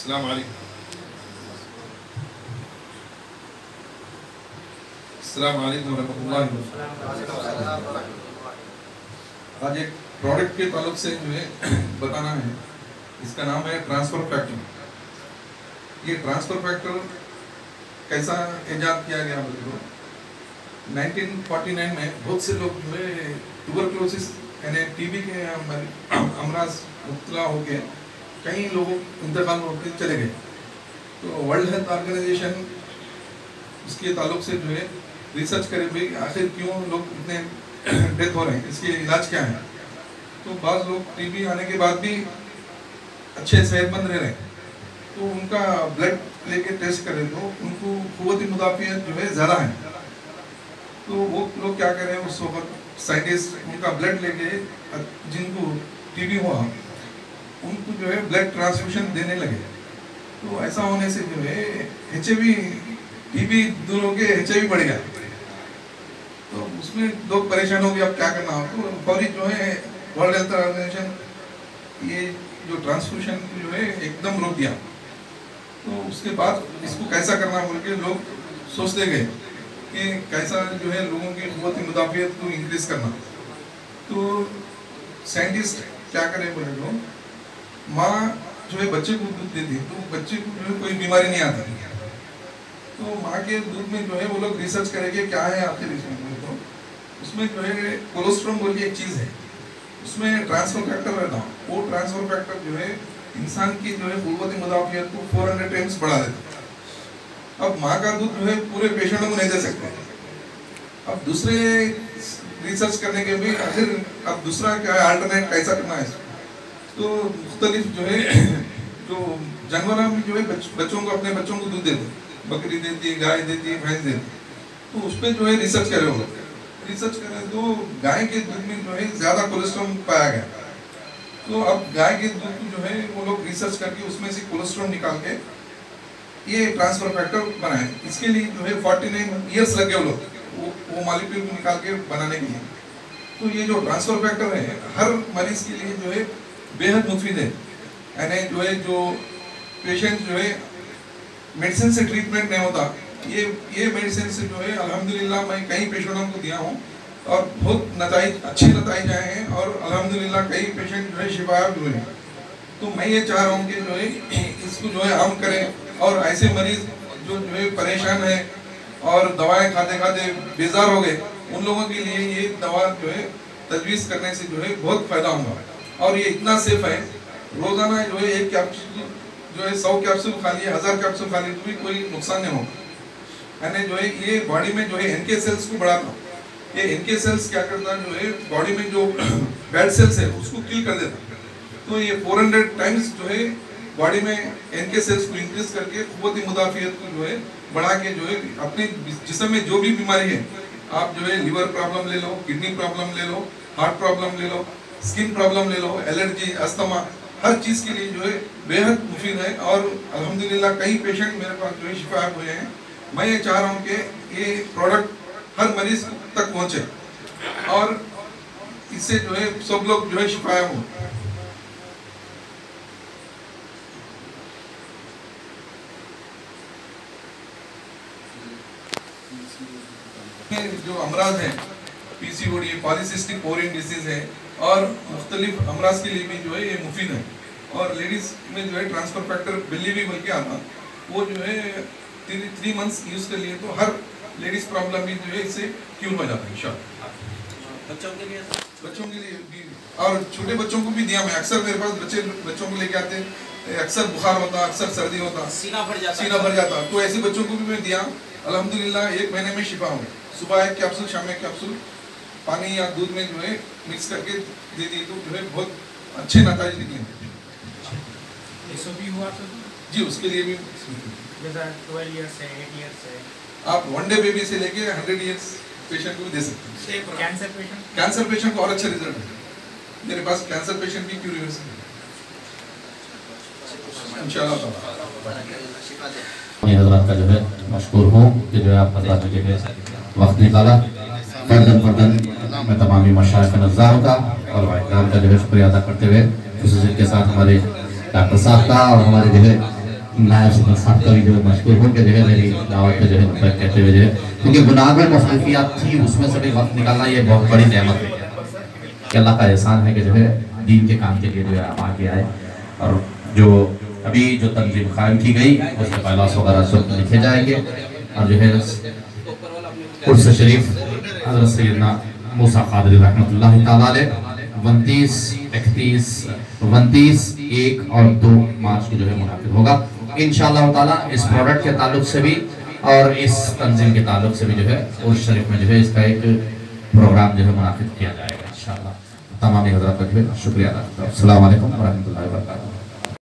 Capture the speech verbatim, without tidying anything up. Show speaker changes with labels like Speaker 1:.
Speaker 1: السلام علیکم السلام علیکم ورحمۃ اللہ وبرکاتہ. آج ایک پروڈکٹ کے تعلق سے جو ہے بتانا ہے. اس کا نام ہے ٹرانسفر فیکٹر. یہ ٹرانسفر فیکٹر کیسا ایجاد کیا گیا بولے تو نائنٹین فورٹی نائن میں بہت سے لوگ جو ہے ٹوبرکلوسس یعنی ٹی بی کے امراض مبتلا ہو کے کئی لوگوں انتقال ہو کے چلے گئے. تو ورلڈ ہیلتھ آرگنائزیشن اس کے تعلق سے جو ہے ریسرچ کرے بھائی آخر کیوں لوگ اتنے ڈیتھ ہو رہے ہیں, اس کے علاج کیا ہے. تو بعض لوگ ٹی بی آنے کے بعد بھی اچھے صحت مند رہ رہے ہیں. تو ان کا بلڈ لے کے ٹیسٹ کرے تو ان کو قوت مدافعت جو ہے زیادہ ہے. تو وہ لوگ کیا کریں اس وقت سائنٹسٹ ان کا بلڈ لے کے جن کو ٹی بی ہوا ان کو جو ہے بلڈ ٹرانسفیوژن دینے لگے. تو ایسا ہونے سے جو ہے H A V T B دور ہو کے ایچ اے وی بڑھ گیا. تو اس میں لوگ پریشان ہو گئے اب کیا کرنا ہو. تو فوری جو ہے ورلڈ ہیلتھ آرگنائزیشن یہ جو ٹرانسفیوژن جو ہے ایک دم روک دیا. تو اس کے بعد اس کو کیسا کرنا بول کے لوگ سوچتے گئے کہ کیسا جو ہے لوگوں کی قوت مدافعت کو انکریز کرنا. تو سائنٹسٹ کیا کرے بولے تو ماں جو ہے بچے کو دودھ دیتی تو بچے کو جو ہے کوئی بیماری نہیں آتی. تو ماں کے دودھ میں جو ہے وہ لوگ ریسرچ کریں گے کیا ہے آخر اس میں تو اس میں جو ہے کولیسٹرول بول کے ایک چیز ہے, اس میں ٹرانسفر فیکٹر رہتا. وہ ٹرانسفر فیکٹر جو ہے انسان کی جو ہے قوت مدافعت کو فور ہنڈریڈ ٹائمس بڑھا دیتا. اب ماں کا دودھ جو ہے پورے پیشنٹوں کو نہیں دے سکتے. اب دوسرے ریسرچ کرنے کے بھی آخر اب دوسرا کیا ہے آلٹرنیٹ کیسا کرنا ہے. تو مختلف جو ہے جو جانوروں میں جو ہے بچوں کو اپنے بچوں کو دودھ دیتے, بکری دیتی ہے, گائے دیتی ہے, بھینس دیتی. تو اس پہ جو ہے ریسرچ کرے وہ ریسرچ کرے تو گائے کے دودھ میں جو ہے زیادہ کولیسٹرول پایا گیا. تو اب گائے کے دودھ کو جو ہے وہ لوگ ریسرچ کر کے اس میں سے کولیسٹرول نکال کے یہ ٹرانسفر فیکٹر بنائے. اس کے لیے جو ہے فورٹی نائن ایئرس لگے وہ لوگ وہ مالیکیول کو نکال کے بنانے کے لیے. تو یہ جو ٹرانسفر فیکٹر ہے ہر مریض کے لیے جو ہے بے حد مفید ہے. یعنی جو ہے جو پیشنٹ جو ہے میڈیسن سے ٹریٹمنٹ نہیں ہوتا, یہ یہ میڈیسن سے جو ہے الحمدللہ میں کئی پیشنٹوں کو دیا ہوں اور بہت نتائج اچھے نتائج آئے ہیں اور الحمدللہ کئی پیشنٹ جو ہے شفا یاب ہوئے ہیں. تو میں یہ چاہ رہا ہوں کہ جو ہے اس کو جو ہے عام کریں اور ایسے مریض جو جو ہے پریشان ہیں اور دوائیں کھاتے کھاتے بیزار ہو گئے ان لوگوں کے لیے یہ دوا جو ہے تجویز کرنے سے جو ہے بہت فائدہ ہوگا. اور یہ اتنا سیف ہے, روزانہ جو ہے ایک کیپسول جو ہے سو کیپسول کھا لیے, ہزار کیپسول کھا لیے تو بھی کوئی نقصان نہیں ہوگا. یعنی جو ہے یہ باڈی میں جو ہے این کے سیلس کو بڑھاتا. یہ این کے سیلس کیا کرتا ہے جو ہے باڈی میں جو بیڈ سیلس ہے اس کو کل کر دیتا. تو یہ فور ہنڈریڈ ٹائمس جو ہے باڈی میں این کے سیلس کو انکریز کر کے قوت مدافعت کو جو ہے بڑھا کے جو ہے اپنے جسم میں جو بھی بیماری ہے, آپ جو ہے لیور پرابلم لے لو, کڈنی پرابلم لے لو, ہارٹ پرابلم لے لو, اسکن پرابلم لے لو, الرجی, استما, ہر چیز کے لیے جو ہے بے حد مفید ہے. اور الحمدللہ کئی پیشنٹ میرے پاس جو ہے شفا یاب ہوئے ہیں. میں یہ چاہ رہا ہوں کہ یہ پروڈکٹ ہر مریض تک پہنچے اور اس سے جو ہے سب لوگ جو ہے شفا یاب ہوں. جو امراض ہیں پی سی او ڈی, پالیسسٹک اوورین ڈیزیز ہے اور مختلف امراض کے لیے بھی جو ہے یہ مفید ہے. اور لیڈیز میں جو ہے ٹرانسفر فیکٹر بلی بھی بول کے آتا, وہ جو ہے تھری منتھس یوز کر لیے تو ہر لیڈیز پرابلم بھی جو ہے اس سے کیور ہو جاتا ہے انشاءاللہ. بچوں کے لیے بچوں کے لیے بھی اور چھوٹے بچوں کو بھی دیا میں. اکثر میرے پاس بچے بچوں کو لے کے آتے ہیں, اکثر بخار ہوتا, اکثر سردی ہوتا, سینہ بھر جاتا سینہ بھر جاتا تو ایسے بچوں کو بھی میں دیا. الحمدللہ ایک مہینے میں شفا ہو گئی. صبح ایک کیپسول, شام میں ایک کیپسول پانی یا دودھ میں جو ہے مکس کر کے دے دی تو جو ہے بہت اچھے نتائج نکلے. جی اس کے لیے بھی آپ ون ڈے بیبی سے لے کے ہنڈریڈ ایئرس پیشنٹ کو بھی دے سکتے ہیں. کینسر پیشنٹ کو اور اچھا ریزلٹ ہے. میرے پاس کینسر پیشنٹ بھی کیور ہوئے ہیں انشاءاللہ تعالیٰ.
Speaker 2: حضرات کا جو ہے مشکور ہوں کہ جو ہے آپ حضرات جو ہے وقت نکالا. فردن فردن میں تمامی مشائخ نظام کا اور اکرام کا جو ہے شکریہ ادا کرتے ہوئے خصوصیت کے ساتھ ہمارے ڈاکٹر صاحب کا اور ہمارے جو ہے نائب صدر صاحب کا بھی جو مشکور ہوں کہ جو ہے میری دعوت پہ جو ہے مطلب کہتے ہوئے جو ہے کیونکہ گناہ میں مصروفیات تھی اس میں سے بھی وقت نکالنا یہ بہت بڑی نعمت ہے کہ اللہ کا احسان ہے کہ جو ہے دین کے کام کے لیے جو ہے آپ آگے آئے. اور جو ابھی جو تنظیم قائم کی گئی اس میں پیلاس وغیرہ سب لکھے جائیں گے اور جو ہے قدس شریف حضرت سیدنا موسیٰ قادری رحمۃ اللہ تعالیٰ علیہ انتیس اکتیس انتیس ایک اور دو مارچ کو جو ہے منعقد ہوگا انشاءاللہ تعالیٰ. اس پروڈکٹ کے تعلق سے بھی اور اس تنظیم کے تعلق سے بھی جو ہے قدس شریف میں جو ہے اس کا ایک پروگرام جو ہے منعقد کیا جائے گا انشاءاللہ. تمامی حضرات کا جو ہے شکریہ ادا کرتا ہوں. السلام علیکم ورحمۃ اللہ وبرکاتہ.